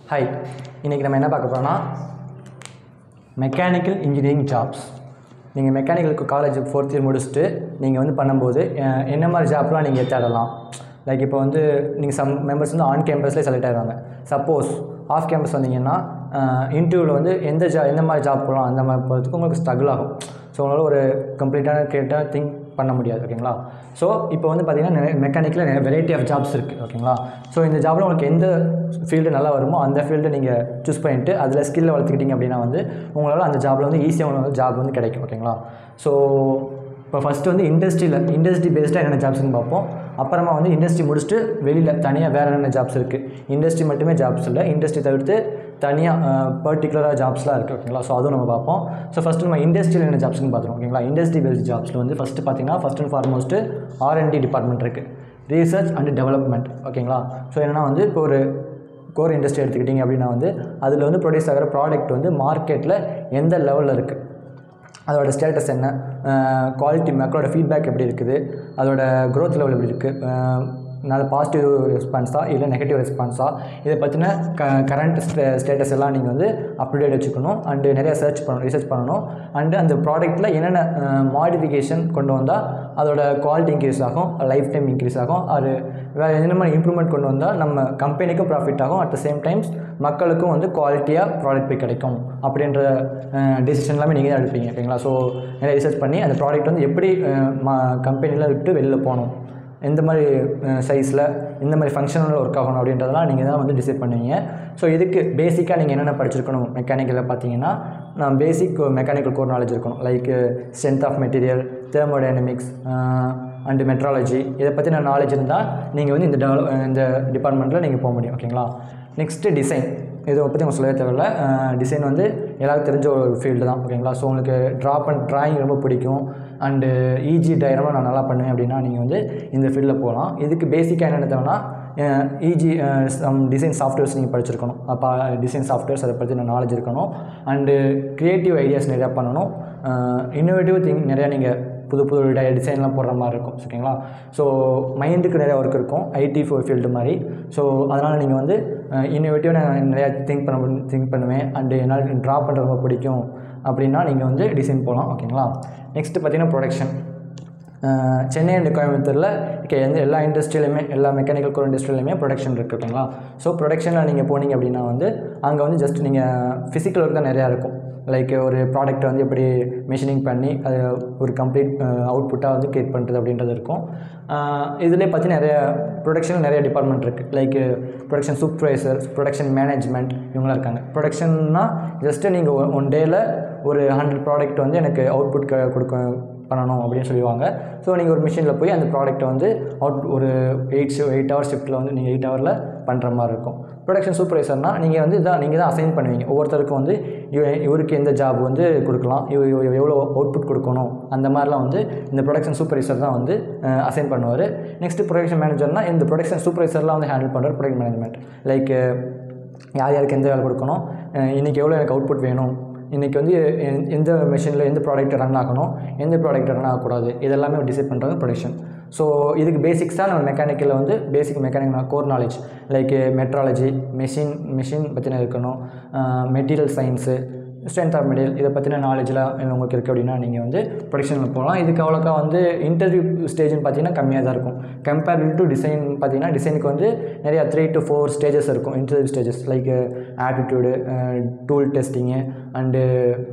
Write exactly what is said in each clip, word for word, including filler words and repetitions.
Hi, இன்றைக்கி நம்ம என்ன பார்க்க போகிறோம்னா மெக்கானிக்கல் இன்ஜினியரிங் ஜாப்ஸ். நீங்கள் மெக்கானிக்கலுக்கு காலேஜ் ஃபோர்த் இயர் முடிச்சுட்டு நீங்கள் வந்து பண்ணும்போது என்ன மாதிரி ஜாப்லாம் நீங்கள் தேடலாம். லைக் இப்போ வந்து நீங்கள் சம் மெம்பர்ஸ் வந்து ஆன் கேம்பஸ்லேயே செலக்ட் ஆகிடுவாங்க. சப்போஸ் ஆஃப் கேம்பஸ் வந்தீங்கன்னா இன்டர்வியூவில் வந்து எந்த ஜா எந்த மாதிரி ஜாப் போகலாம் அந்த மாதிரி போகிறதுக்கு உங்களுக்கு ஸ்ட்ரகிள் ஆகும். ஸோ உங்களால் ஒரு கம்ப்ளீட்டான கேட்டால் திங்க் பண்ண முடியாது. ஓகேங்களா. ஸோ இப்போ வந்து பார்த்திங்கன்னா நிறைய மெக்கானிக்கில் நிறைய வெரைட்டி ஆஃப் ஜாப்ஸ் இருக்குது. ஓகேங்களா. ஸோ இந்த ஜாப்பில் உங்களுக்கு எந்த ஃபீல்டு நல்லா வருமோ அந்த ஃபீல்டை நீங்கள் சூஸ் பண்ணிவிட்டு அதில் ஸ்கில்லை வளர்த்துக்கிட்டிங்க அப்படின்னா வந்து உங்களால் அந்த ஜாப்பில் வந்து ஈஸியாக உங்களுக்கு ஜாப் வந்து கிடைக்கும். ஓகேங்களா. ஸோ இப்போ ஃபஸ்ட்டு வந்து இண்டஸ்ட்ரியில் இண்டஸ்ட்ரி பேஸ்டாக என்னென்ன ஜாப்ஸ்ன்னு பார்ப்போம். அப்புறமா வந்து இண்டஸ்ட்ரி முடிச்சுட்டு வெளியில் தனியாக வேறு என்னென்ன ஜாப்ஸ் இருக்குது. இண்டஸ்ட்ரி மட்டுமே ஜாப்ஸ் இல்லை, இண்டஸ்ட்ரி தவிர்த்து தனியாக பர்டிகுலராக ஜாப்ஸ்லாம் இருக்குது. ஓகேங்களா. ஸோ அதுவும் நம்ம பார்ப்போம். ஸோ ஃபஸ்ட்டு நம்ம இண்டஸ்ட்ரியில் என்ன ஜாப்ஸ்னு பார்த்துருவோம். ஓகேங்களா. இண்டஸ்ட்ரி பேஸ்ட் ஜாப்ஸில் வந்து ஃபஸ்ட்டு பார்த்தீங்கன்னா first and foremost R and D department இருக்குது, ரீசர்ச் அண்ட் டெவலப்மெண்ட். ஓகேங்களா. ஸோ என்னென்னா வந்து இப்போ ஒரு கோர் இண்டஸ்ட்ரி எடுத்துக்கிட்டிங்க அப்படின்னா வந்து அதில் வந்து ப்ரொடியூஸ் ஆகிற ப்ராடக்ட் வந்து மார்க்கெட்டில் எந்த லெவலில் இருக்குது, அதோட ஸ்டேட்டஸ் என்ன, குவாலிட்டி மக்களோட ஃபீட்பேக் எப்படி இருக்குது, அதோட க்ரோத் லெவல் எப்படி இருக்குது, நல்ல பாசிட்டிவ் ரெஸ்பான்ஸா இல்லை நெகட்டிவ் ரெஸ்பான்ஸா, இதை பற்றின க கரண்ட் ஸ்டே ஸ்டேட்டஸ் எல்லாம் நீங்கள் வந்து அப்டேட் வச்சுக்கணும். அண்டு நிறையா சர்ச் பண்ணணும், ரிசர்ச் பண்ணணும். அண்டு அந்த ப்ராடக்ட்டில் என்னென்ன மாடிஃபிகேஷன் கொண்டு வந்தால் அதோட குவாலிட்டி இன்க்ரீஸ் ஆகும், லைஃப் டைம் இன்க்ரீஸ் ஆகும், அது வேறு என்ன மாதிரி இம்ப்ரூவ்மெண்ட் கொண்டு வந்தால் நம்ம கம்பெனிக்கும் ப்ராஃபிட் ஆகும், அட் த சேம் டைம்ஸ் மக்களுக்கும் வந்து குவாலிட்டியாக ப்ராடக்ட் போய் கிடைக்கும் அப்படின்ற டிசிஷன் எல்லாமே நீங்கள் தான் எடுப்பீங்க. ஓகேங்களா. ஸோ நிறைய ரிசர்ச் பண்ணி அந்த ப்ராடக்ட் வந்து எப்படி மா கம்பெனியில் விட்டு வெளியில் போகணும், எந்த மாதிரி சைஸில் இந்த மாதிரி ஃபங்க்ஷனில் ஒர்க் ஆகணும் அப்படின்றதெல்லாம் நீங்கள் தான் வந்து டிசைட் பண்ணுவீங்க. ஸோ இதுக்கு பேசிக்காக நீங்கள் என்னென்ன படிச்சிருக்கணும் மெக்கானிக்கலில் பார்த்தீங்கன்னா, நான் பேசிக் மெக்கானிக்கல் கோர் நாலேஜ் இருக்கணும். Like strength of material, thermodynamics and metrology, இதை பற்றின நாலேஜ் இருந்தால் நீங்கள் வந்து இந்த டெவலப் இந்த டிபார்ட்மெண்ட்டில் நீங்கள் போக முடியும். ஓகேங்களா. நெக்ஸ்ட்டு டிசைன், இதை பற்றி உங்களுக்கு சொல்லவே தேவையில்ல. டிசைன் வந்து எல்லாருக்கும் தெரிஞ்ச ஒரு ஃபீல்டு தான். ஓகேங்களா. ஸோ உங்களுக்கு ட்ரா பண்ண ட்ராயிங் ரொம்ப பிடிக்கும் அண்டு இஜி டயக்ராமாக நான் நல்லா பண்ணுவேன் அப்படின்னா நீங்கள் வந்து இந்த ஃபீல்டில் போகலாம். இதுக்கு பேசிக்காக என்னென்ன தேவைன்னா இஜி சம் டிசைன் சாஃப்ட்வேர்ஸ் நீங்கள் படிச்சிருக்கணும். அப்போ டிசைன் சாஃப்ட்வேர்ஸ் அதை பற்றி நாலேஜ் இருக்கணும். அண்டு க்ரியேட்டிவ் ஐடியாஸ் நிறையா பண்ணணும். இன்னோவேட்டிவ் திங் நிறையா நீங்கள் புது புது டிசைன்லாம் போடுற மாதிரி இருக்கும். ஓகேங்களா. ஸோ மைண்டுக்கு நிறையா ஒர்க் இருக்கும் ஐடி ஃபீல்டு மாதிரி. ஸோ அதனால் நீங்கள் வந்து இன்னோவேட்டிவாக நான் நிறையா திங்க் பண்ண திங்க் பண்ணுவேன் அண்டு என்னால் ட்ரா பண்ணுறது ரொம்ப பிடிக்கும் அப்படின்னா நீங்கள் வந்து டிசைன் போகலாம். ஓகேங்களா. நெக்ஸ்ட்டு பார்த்தீங்கன்னா ப்ரொடக்ஷன். சென்னை அண்ட் கோயம்புத்தூரில் ஓகே எந்த எல்லா இண்டஸ்ட்ரியிலுமே எல்லா மெக்கானிக்கல் கோர் இண்டஸ்ட்ரியிலுமே ப்ரொடக்ஷன் இருக்குது. ஓகேங்களா. ஸோ ப்ரொடக்ஷனில் நீங்கள் போனீங்க அப்படின்னா வந்து அங்கே வந்து ஜஸ்ட் நீங்கள் ஃபிசிக்கல் ஒர்க் தான் நிறையா இருக்கும். லைக் ஒரு ப்ராடக்ட்டை வந்து எப்படி மெஷினிங் பண்ணி அது ஒரு கம்ப்ளீட் அவுட்புட்டாக வந்து க்ரியேட் பண்ணுறது அப்படின்றது இருக்கும். இதிலே பற்றி நிறைய ப்ரொடக்ஷன் நிறைய டிபார்ட்மெண்ட் இருக்குது. Like production supervisor, production management, இவங்களாம் இருக்காங்க. ப்ரொடக்ஷன்னா ஜஸ்ட்டு நீங்கள் ஒன் டேயில் ஒரு ஹண்ட்ரட் ப்ராடக்ட் வந்து எனக்கு அவுட்புட் க கொடுக்க பண்ணணும் அப்படின்னு சொல்லுவாங்க. ஸோ நீங்கள் ஒரு மிஷினில் போய் அந்த ப்ராடக்ட்டை வந்து அவுட் ஒரு எயிட் எயிட் ஹவர்ஸ் ஷிஃப்ட்டில் வந்து நீங்கள் எயிட் ஹவரில் பண்ணுற மாதிரி இருக்கும். ப்ரொடக்ஷன் சூப்பர்வைசர்னால் நீங்கள் வந்து இதான் நீங்கள் தான் அசைன் பண்ணுவீங்க. ஒவ்வொருத்தருக்கும் வந்து இவருக்கு எந்த ஜாப் வந்து கொடுக்கலாம், இவ எவ்வளோ அவுட்புட் கொடுக்கணும், அந்த மாதிரிலாம் வந்து இந்த ப்ரொடக்ஷன் சூப்பர்வைசர் தான் வந்து அசைன் பண்ணுவார். நெக்ஸ்ட்டு ப்ரொடக்ஷன் மேனேஜர்னால் இந்த ப்ரொடக்ஷன் சூப்பர்வைசர்லாம் வந்து ஹேண்டில் பண்ணுறார் ப்ரொடக்ட் மேனேஜ்மெண்ட். லைக் யார் யாருக்கு எந்த வேலை கொடுக்கணும், இன்றைக்கி எவ்வளோ எனக்கு அவுட்புட் வேணும், இன்றைக்கி வந்து எந்த மிஷினில் எந்த ப்ராடக்ட் ரன் ஆகணும், எந்த ப்ராடக்ட் ரன் ஆகக்கூடாது, இதெல்லாமே டிசைட் பண்ணுறது ப்ரொடக்ஷன். ஸோ இதுக்கு பேசிக்ஸாக நம்ம மெக்கானிக்கலில் வந்து basic mechanic core knowledge like metrology, machine machine பற்றின இருக்கணும், material science, strength of material, இதை பற்றின நாலேஜ்லாம் உங்களுக்கு இருக்குது அப்படின்னா நீங்கள் வந்து ப்ரொடக்ஷனில் போகலாம். இதுக்கு அவ்வளோக்கா வந்து இன்டர்வியூ ஸ்டேஜ்னு பார்த்தீங்கன்னா கம்மியாக தான் இருக்கும். கம்பேரிட்டிவ் டு டிசைன் பார்த்தீங்கன்னா டிசைனுக்கு வந்து நிறையா த்ரீ டு ஃபோர் ஸ்டேஜஸ் இருக்கும். Interview stages like aptitude, tool testing and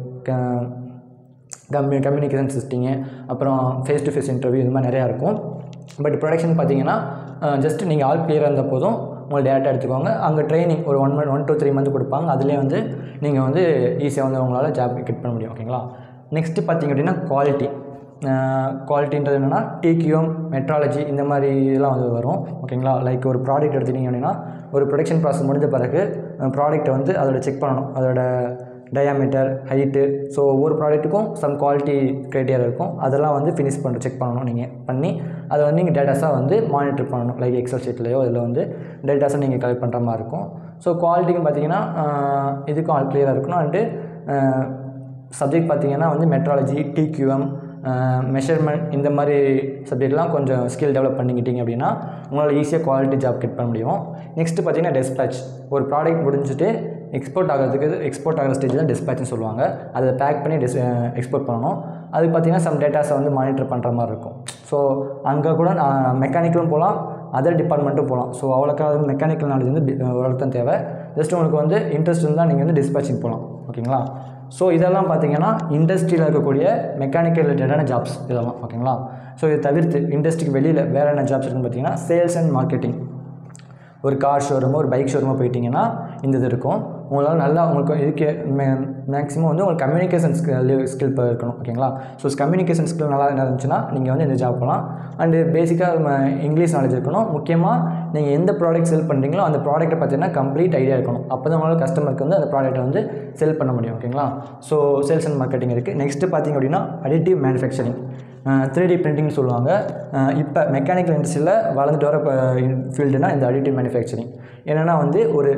commu communication சிஸ்டிங்கு, அப்புறம் ஃபேஸ் டு ஃபேஸ் இன்டர்வியூ, இது மாதிரி நிறையா இருக்கும். பட் ப்ரொடக்ஷன் பார்த்தீங்கன்னா ஜஸ்ட் நீங்கள் ஆல் கிளியராக இருந்த போதும் உங்களை டேரெக்டாக எடுத்துக்கோங்க. அங்கே ட்ரைனிங் ஒரு one month one two three month கொடுப்பாங்க. அதிலே வந்து நீங்கள் வந்து ஈஸியாக வந்து உங்களால் ஜாப் கெட் பண்ண முடியும். ஓகேங்களா. நெக்ஸ்ட்டு பார்த்திங்க அப்படின்னா குவாலிட்டி. குவாலிட்டின்றது என்னென்னா டிக்யூஎம், மெட்ராலஜி, இந்த மாதிரி இதெல்லாம் வந்து வரும். ஓகேங்களா. லைக் ஒரு ப்ராடக்ட் எடுத்துட்டிங்க அப்படின்னா ஒரு ப்ரொடக்ஷன் ப்ராசஸ் முடிஞ்ச பிறகு ப்ராடக்ட்டை வந்து அதோட செக் பண்ணணும், அதோட டயாமீட்டர், ஹைட்டு. ஸோ ஒவ்வொரு ப்ராடக்ட்டுக்கும் சம் குவாலிட்டி க்ரைட்டீரியா இருக்கும். அதெல்லாம் வந்து ஃபினிஷ் பண்ண செக் பண்ணணும். நீங்கள் பண்ணி அதை வந்து நீங்கள் டேட்டாஸாக வந்து மானிட்டர் பண்ணணும். லைக் எக்ஸல் ஷீட்லையோ இதில் வந்து டேட்டாஸை நீங்கள் கலெக்ட் பண்ணுற மாதிரி இருக்கும். ஸோ குவாலிட்டின்னு பார்த்தீங்கன்னா இதுக்கும் ஆல் கிளியராக இருக்கணும். அண்டு சப்ஜெக்ட் பார்த்தீங்கன்னா வந்து மெட்ராலஜி, டிக்யூஎம் மெஷர்மெண்ட் இந்த மாதிரி சப்ஜெக்ட்லாம் கொஞ்சம் ஸ்கில் டெவலப் பண்ணிக்கிட்டீங்க அப்படின்னா உங்களால் ஈஸியாக குவாலிட்டி ஜாப் கெட் பண்ண முடியும். நெக்ஸ்ட்டு பார்த்தீங்கன்னா டெஸ்பேட்ச். ஒரு ப்ராடக்ட் முடிஞ்சுட்டு எக்ஸ்போர்ட் ஆகிறதுக்கு எக்ஸ்போர்ட் ஆகிற ஸ்டேஜ் தான் டெஸ்பேட்ச்னு சொல்லுவாங்க. அதை பேக் பண்ணி டெஸ் எக்ஸ்போர்ட் பண்ணணும். அது பார்த்திங்கன்னா சம் டேட்டாஸை வந்து மானிட்டர் பண்ணுற மாதிரி இருக்கும். ஸோ அங்கே கூட மெக்கானிக்கலும் போகலாம், அதர் டிபார்ட்மெண்ட்டும் போகலாம். ஸோ அவ்வளோக்கா மெக்கானிக்கல் நாலேஜ் வந்து ஓரளவுக்கு தான் தேவை. ஜஸ்ட் உங்களுக்கு வந்து இன்ட்ரெஸ்ட் இருந்தால் நீங்கள் வந்து டிஸ்பேச்சிங் போகலாம். ஓகேங்களா? ஸோ இதெல்லாம் பார்த்தீங்கன்னா இண்டஸ்ட்ரியில் இருக்கக்கூடிய மெக்கானிக்கல் ரிலேட்டடான ஜாப்ஸ் இதெல்லாம். ஓகேங்களா? ஸோ இது தவிர்த்து இண்டஸ்ட்ரிக்கு வெளியில் வேறு என்ன ஜாப்ஸ் இருக்குன்னு பார்த்தீங்கன்னா சேல்ஸ் அண்ட் மார்க்கெட்டிங். ஒரு கார் ஷோரூமோ ஒரு பைக் ஷோரூமோ போயிட்டிங்கன்னா இந்த இது இருக்கும். உங்களால் நல்லா உங்களுக்கு இதுக்கு மே மேக்ஸிமம் வந்து உங்களுக்கு கம்யூனிகேஷன் ஸ்கில் ஸ்கில் இப்போ இருக்கணும். ஓகேங்களா? ஸோ கம்யூனிகேஷன் ஸ்கில் நல்லா இருந்துச்சுன்னா நீங்கள் வந்து இந்த ஜாப் போகலாம். அண்டு பேசிக்காக இங்கிலீஷ் நாலேஜ் இருக்கணும். முக்கியமாக நீங்கள் எந்த ப்ராடக்ட் செல் பண்ணுறீங்களோ அந்த ப்ராடக்ட்டை பார்த்தீங்கன்னா கம்ப்ளீட் ஐடியா இருக்கணும். அப்போ தான் உங்களால் கஸ்டமருக்கு வந்து அந்த ப்ராடக்ட்டை வந்து செல் பண்ண முடியும். ஓகேங்களா? ஸோ சேல்ஸ் அண்ட் மார்க்கெட்டிங் இருக்குது. நெக்ஸ்ட்டு பார்த்திங்க அப்படின்னா அடிட்டிவ் மேனுஃபேக்சரிங், த்ரீ டி பிரிண்டிங்னு சொல்லுவாங்க. இப்போ மெக்கானிக்கல் இண்டஸ்ட்ரியில் வளர்ந்துட்டு வர ஃபீல்டுனா இந்த அடிட்டிவ் மேனுஃபேக்சரிங். என்னென்னா வந்து ஒரு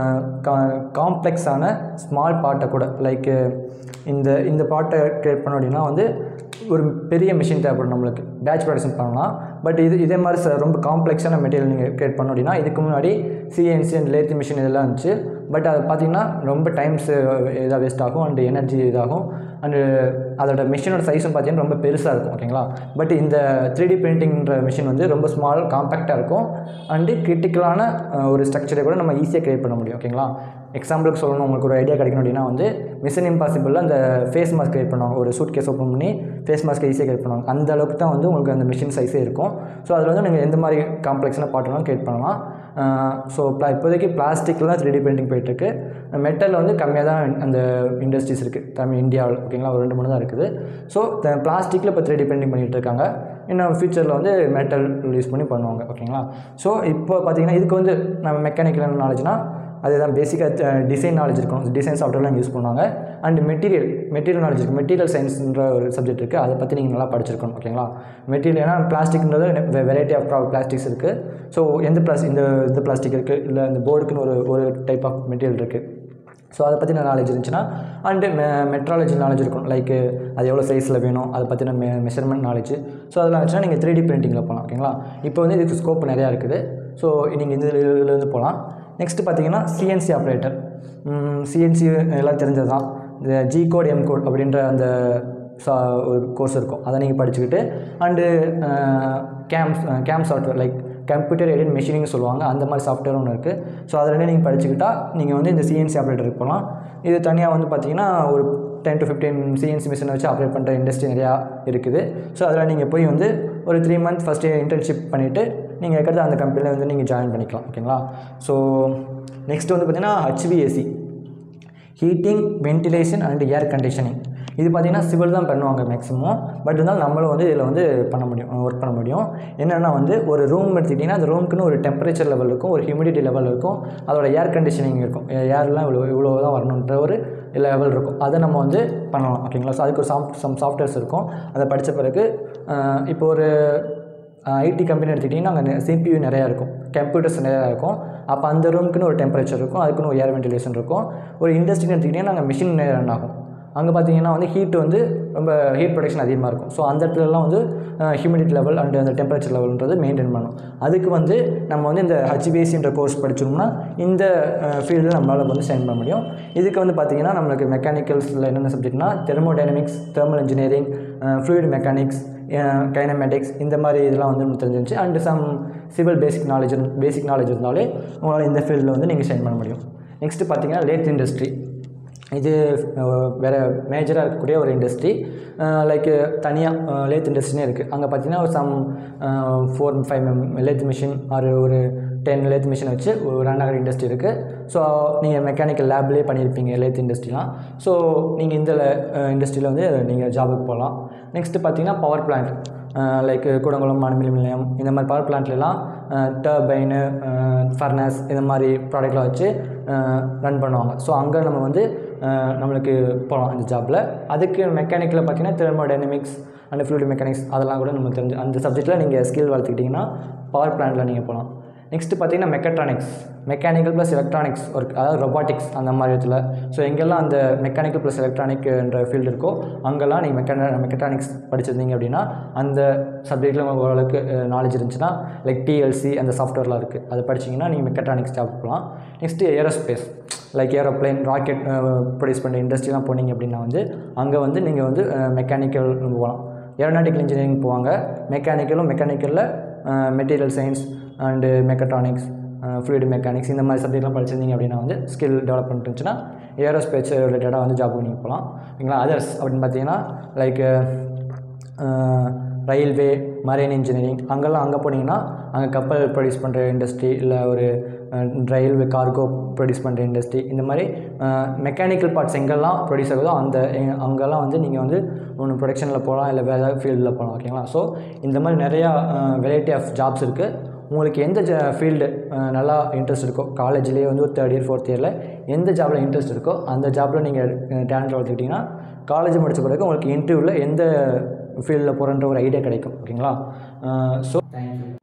காம்ப்ளெக்ஸான ஸ்மால் பார்ட்டை கூட லைக் இந்த இந்த பார்ட்டை க்ரியேட் பண்ணோம் அப்படின்னா வந்து ஒரு பெரிய மிஷின் தேவைப்படும் நம்மளுக்கு. பேட்ச் ப்ரொடக்ஷன் பண்ணலாம். பட் இது இதே மாதிரி ச ரொம்ப காம்ப்ளெக்ஸான மெட்டீரியல் நீங்கள் க்ரியேட் பண்ணோம் அப்படின்னா இதுக்கு முன்னாடி சிஎன்சி அண்ட் லேத்தி மிஷின் இதெல்லாம் இருந்துச்சு. பட் அது பார்த்திங்கன்னா ரொம்ப டைம்ஸ் இதாக வேஸ்ட் ஆகும் அண்டு எனர்ஜி இதாகும். அண்டு அதோட மிஷினோட சைஸும் பார்த்திங்கன்னா ரொம்ப பெருசாக இருக்கும். ஓகேங்களா? பட் இந்த த்ரீ டி பிரிண்டிங்ன்ற மிஷின் வந்து ரொம்ப ஸ்மால் காம்பேக்டாக இருக்கும். அண்டு கிரிட்டிக்கலான ஒரு ஸ்ட்ரக்சரை கூட நம்ம ஈஸியாக க்ரியேட் பண்ண முடியும். ஓகேங்களா? எக்ஸாம்பிளுக்கு சொல்லணும், உங்களுக்கு ஒரு ஐடியா கிடைக்கணும் அப்படின்னா வந்து மிஷன் இம்பாசிபிளில் அந்த ஃபேஸ் மாஸ்க் க்ரியேட் பண்ணுவாங்க. ஒரு சூட் கேஸ் ஓப்பன் பண்ணி ஃபேஸ் மாஸ்க்கை ஈஸியாக க்ரியேட் பண்ணுவாங்க. அந்த அளவுக்கு தான் வந்து உங்களுக்கு அந்த மிஷின் சைஸே இருக்கும். ஸோ அதில் வந்து நீங்கள் எந்த மாதிரி காம்ப்ளெக்ஸான பார்ட்னாலும் க்ரியேட் பண்ணலாம். ஸோ ப்ளா இப்போதைக்கு பிளாஸ்டிக்கில் தான் த்ரீ டி பிரிண்டிங் போயிட்டுருக்கு. மெட்டலில் வந்து கம்மியாக தான் அந்த இண்டஸ்ட்ரீஸ் இருக்குது தமிழ் இந்தியாவில். ஓகேங்களா? ஒரு ரெண்டு மூணு தான் இருக்குது. ஸோ பிளாஸ்டிக்கில் இப்போ த்ரீ டி பிரிண்டிங் பண்ணிகிட்டு இருக்காங்க. இன்னும் ஃபியூச்சரில் வந்து மெட்டல் யூஸ் பண்ணி பண்ணுவாங்க. ஓகேங்களா? ஸோ இப்போ பார்த்திங்கன்னா இதுக்கு வந்து நம்ம மெக்கானிக்கல் நாலேஜ்னால் அதுதான் பேசிக்காக டிசைன் நாலேஜ் இருக்கும். டிசைன் சாஃப்ட்வேர்லாம் யூஸ் பண்ணுவாங்க. அண்ட் மெட்டீரியல் மெட்டீரியல் நாலேஜ் இருக்குது. மெட்டீரியல் சயின்ஸ்ன்ற ஒரு சப்ஜெக்ட் இருக்குது. அதை பற்றி நீங்கள் நல்லா படிச்சிருக்கணும். ஓகேங்களா? மெட்டீரியல் ஏன்னா பிளாஸ்டிக்ன்றது வெரைட்டி ஆஃப் பிளாஸ்டிக்ஸ் இருக்குது. ஸோ எந்த பிளாஸ்டிக் இந்த இந்த பிளாஸ்டிக் இருக்குது, இல்லை இந்த போர்டுக்குன்னு ஒரு ஒரு டைப் ஆஃப் மெட்டீரியல் இருக்குது. ஸோ அதை பற்றின நாலேஜ் இருந்துச்சுன்னா அண்டு மெ மெட்ராலஜி நாலேஜ் இருக்கும். லைக் அது எவ்வளோ சைஸில் வேணும் அதை பற்றின மெ மெஷர்மெண்ட் நாலேஜ். ஸோ அதெல்லாம் இருந்துச்சுன்னா நீங்கள் த்ரீ டி பிரிண்டிங்கில் போகலாம். ஓகேங்களா? இப்போ வந்து இதுக்கு ஸ்கோப் நிறையா இருக்குது. ஸோ நீங்கள் இந்த இதுலேருந்து போகலாம். நெக்ஸ்ட்டு பார்த்தீங்கன்னா சிஎன்சி ஆப்ரேட்டர். சிஎன்சி எல்லாம் தெரிஞ்சது தான். இந்த ஜி கோட் எம் கோட் அப்படின்ற அந்த சா ஒரு கோர்ஸ் இருக்கும். அதை நீங்கள் படிச்சுக்கிட்டு and CAM CAM software like computer aided machining சொல்லுவாங்க. அந்த மாதிரி சாஃப்ட்வேர் ஒன்று இருக்குது. ஸோ அதில் நீங்கள் படிச்சுக்கிட்டா நீங்கள் வந்து இந்த சிஎன்சி ஆப்ரேட்டருக்கு போகலாம். இது தனியாக வந்து பார்த்திங்கன்னா ஒரு டென் டு ஃபிஃப்டீன் சிஎன்சி மிஷினை வச்சு ஆப்ரேட் பண்ணுற இண்டஸ்ட்ரி நிறையா இருக்குது. ஸோ அதில் நீங்கள் போய் வந்து ஒரு த்ரீ மந்த் ஃபஸ்ட்டு இன்டர்ன்ஷிப் பண்ணிவிட்டு நீங்கள் இருக்கிறது அந்த கம்பெனியில் வந்து நீங்கள் ஜாயின் பண்ணிக்கலாம். ஓகேங்களா? ஸோ நெக்ஸ்ட் வந்து பார்த்திங்கன்னா HVAC, heating ventilation and air conditioning. இது பார்த்திங்கன்னா சிவில் தான் பண்ணுவாங்க மேக்ஸிமம். பட் இருந்தாலும் நம்மளும் வந்து இதில் வந்து பண்ண முடியும், ஒர்க் பண்ண முடியும். என்னென்னா வந்து ஒரு ரூம் எடுத்துக்கிட்டிங்கன்னா அந்த ரூமுக்குன்னு ஒரு டெம்பரேச்சர் லெவல் இருக்கும், ஒரு ஹியூமிடிட்டி லெவல் இருக்கும், அதோட ஏர் கண்டிஷனிங் இருக்கும். ஏர்லாம் இவ்வளோ இவ்வளோ தான் வரணுன்ற ஒரு லெவல் இருக்கும். அதை நம்ம வந்து பண்ணலாம். ஓகேங்களா? ஸோ அதுக்கு ஒரு சாஃப்ட் சம் சாஃப்ட்வேர்ஸ் இருக்கும். அதை படித்த பிறகு இப்போ ஒரு ஐடி கம்பெனி எடுத்துக்கிட்டிங்கன்னா அங்கே சிபியூ நிறையா இருக்கும், கம்ப்யூட்டர்ஸ் நிறையா இருக்கும். அப்போ அந்த ரூமுக்குன்னு ஒரு டெம்பரேச்சர் இருக்கும், அதுக்குன்னு ஒரு ஏர் வென்டிலேஷன் இருக்கும். ஒரு இண்டஸ்ட்ரின்னு எடுத்துக்கிட்டிங்கன்னா அங்கே மிஷின் நிறைய ரன் ஆகும். அங்கே பார்த்திங்கன்னா வந்து ஹீட் வந்து ரொம்ப ஹீட் ப்ரொடக்ஷன் அதிகமாக இருக்கும். ஸோ அந்த இடத்துலலாம் வந்து ஹியூமிடிட்டி லெவல் அண்ட் அந்த டெம்பரேச்சர் லெவல்ன்றது மெயின்டைன் பண்ணணும். அதுக்கு வந்து நம்ம வந்து இந்த ஹெச்பிஎஸ்சின்ற கோர்ஸ் படிச்சோம்னா இந்த ஃபீல்டில் நம்மளால் வந்து சைன் பண்ண முடியும். இதுக்கு வந்து பார்த்திங்கன்னா நம்மளுக்கு மெக்கானிக்கல்ஸில் என்னென்ன சப்ஜெக்ட்னா thermodynamics, thermal engineering, fluid mechanics, kinematics இந்த மாதிரி இதெல்லாம் வந்து நமக்கு தெரிஞ்சிருந்துச்சு. And some civil basic knowledge basic knowledge இருந்தாலே உங்களால் இந்த ஃபீல்டில் வந்து நீங்கள் சைன் பண்ண முடியும். நெக்ஸ்ட்டு பார்த்திங்கன்னா லேத் இண்டஸ்ட்ரி. இது வேறு மேஜராக இருக்கக்கூடிய ஒரு இண்டஸ்ட்ரி. லைக் தனியாக லேத் இண்டஸ்ட்ரினே இருக்குது. அங்கே பார்த்திங்கன்னா ஒரு some four five lathe machine ஆறு ஒரு டென் லேத் மிஷினை வச்சு ஒரு ரன் ஆகிற இண்டஸ்ட்ரி இருக்குது. ஸோ நீங்கள் மெக்கானிக்கல் லேப்லேயே பண்ணியிருப்பீங்க லேத் இண்டஸ்ட்ரிலாம். ஸோ நீங்கள் இந்த இண்டஸ்ட்ரியில் வந்து நீங்கள் ஜாபுக்கு போகலாம். நெக்ஸ்ட்டு பார்த்திங்கன்னா பவர் பிளான்ட் லைக் கூடங்குளம் அணுமின் நிலையம் இந்த மாதிரி பவர் பிளான்ட்லாம் டர்பைனு ஃபர்னஸ் இந்த மாதிரி ப்ராடக்ட்லாம் வச்சு ரன் பண்ணுவாங்க. ஸோ அங்கே நம்ம வந்து நம்மளுக்கு போகலாம் இந்த ஜாபில். அதுக்கு மெக்கானிக்கில் பார்த்திங்கன்னா தெர்மோடைனமிக்ஸ் அண்ட் ஃப்ளூயிட் மெக்கானிக்ஸ் அதெல்லாம் கூட நம்ம தெரிஞ்சு அந்த சப்ஜெக்ட்டில் நீங்கள் ஸ்கில் வளர்த்துக்கிட்டிங்கன்னா பவர் பிளான்ட்டில் நீங்கள் போகலாம். நெக்ஸ்ட்டு பார்த்தீங்கன்னா mechatronics, mechanical plus electronics work, அதாவது ரொபாட்டிக்ஸ் அந்த மாதிரி இடத்துல. ஸோ எங்கெல்லாம் அந்த மெக்கானிக்கல் ப்ளஸ் எலக்ட்ரானிக் என்ற ஃபீல்டு இருக்கோ அங்கெல்லாம் நீங்கள் மெக்கா மெக்கட்ரானிக்ஸ் படிச்சிருந்தீங்க அப்படின்னா அந்த சப்ஜெக்டில் ஓரளவுக்கு நாலேஜ் இருந்துச்சுன்னா, லைக் டிஎல்சி அந்த சாஃப்ட்வேர்லாம் இருக்குது, அதை படிச்சிங்கன்னா நீங்கள் மெக்கட்ரானிக்ஸ் ஜாப் போகலாம். Next aerospace, like aeroplane rocket produce பண்ணுற இண்டஸ்ட்ரிலாம் போனீங்க அப்படின்னா வந்து அங்கே வந்து நீங்கள் வந்து மெக்கானிக்கல் போகலாம். ஏரோநாட்டிக்கல் இன்ஜினியரிங் போவாங்க, மெக்கானிக்கலும் மெக்கானிக்கலில் material science and mechatronics, fluid mechanics இந்த மாதிரி சப்ஜெக்ட்லாம் படிச்சிருந்தீங்க அப்படின்னா வந்து ஸ்கில் டெவலப்மெண்ட் இருந்துச்சுன்னா ஏரோஸ்பேஸ் ரிலேட்டடாக வந்து ஜாப் நீங்கள் போகலாம். ஓகேங்களா. அதர்ஸ் அப்படின்னு பார்த்தீங்கன்னா லைக் ரயில்வே, மரைன் இன்ஜினியரிங் அங்கெல்லாம் அங்கே போனீங்கன்னா அங்கே கப்பல் ப்ரொடியூஸ் பண்ணுற இண்டஸ்ட்ரி, இல்லை ஒரு ரயில்வே கார்கோ ப்ரொடியூஸ் பண்ணுற இண்டஸ்ட்ரி, இந்த மாதிரி மெக்கானிக்கல் பார்ட்ஸ் எங்கெல்லாம் ப்ரொடியூஸ் ஆகுதோ அந்த அங்கெல்லாம் வந்து நீங்கள் வந்து ஒன்று ப்ரொடக்ஷனில் போகலாம், இல்லை வேறு ஏதாவது ஃபீல்டில் போகலாம். ஓகேங்களா. ஸோ இந்த மாதிரி நிறையா வெரைட்டி ஆஃப் ஜாப்ஸ் இருக்குது. உங்களுக்கு எந்த ஜ ஃபீல்டு நல்லா இன்ட்ரெஸ்ட் இருக்கோ, காலேஜ்லேயே வந்து ஒரு தேர்ட் இயர் ஃபோர்த் இயரில் எந்த ஜாபில் இன்ட்ரெஸ்ட் இருக்கோ அந்த ஜாபில் நீங்கள் டேலண்ட் வளர்த்துக்கிட்டிங்கன்னா காலேஜ் முடித்த பிறகு உங்களுக்கு இன்டர்வியூவில் எந்த ஃபீல்டில் போகிறன்ற ஒரு ஐடியா கிடைக்கும். ஓகேங்களா. So thank you.